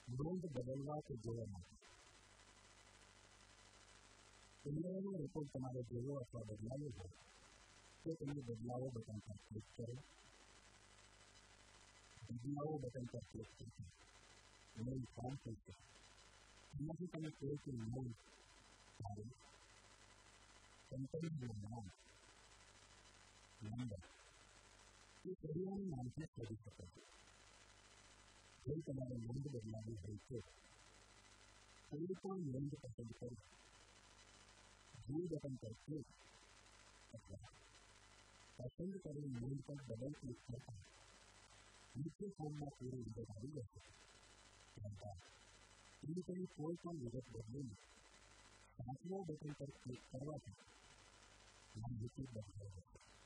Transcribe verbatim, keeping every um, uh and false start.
નોંધ બદલવા કે જોવા માટે. ઉમેરાયેલો રેકોર્ડ તમારે જોવો અથવા બદલાવો હોય તો તમે બદલાવો બટન પર ક્લિક કરો. બદલાવો બટન પર ક્લિક કરો. મેઇલ ફોર્મ ખુલશે. એમાંથી તમે કોઈ પણ મેઇલ તારીખ, કંપનીનું નામ, નંબર એ પરિવારના નામથી શોધી શકો છો. જો તમારે નોંધ બદલાવી હોય તો કોઈ પણ નોંધ પસંદ કરો. વ્યૂ બટન પર ક્લિક અથવા પસંદ કરેલી નોંધ પર ડબલ ક્લિક કરતા નીચે ફોર્મમાં પૂરી વિગત આવી જશે. ત્યારબાદ પ્રિન્ટની કોઈ પણ વિગત બદલીને સાતમા બટન પર ક્લિક કરવાથી માહિતી બદલાઈ જશે.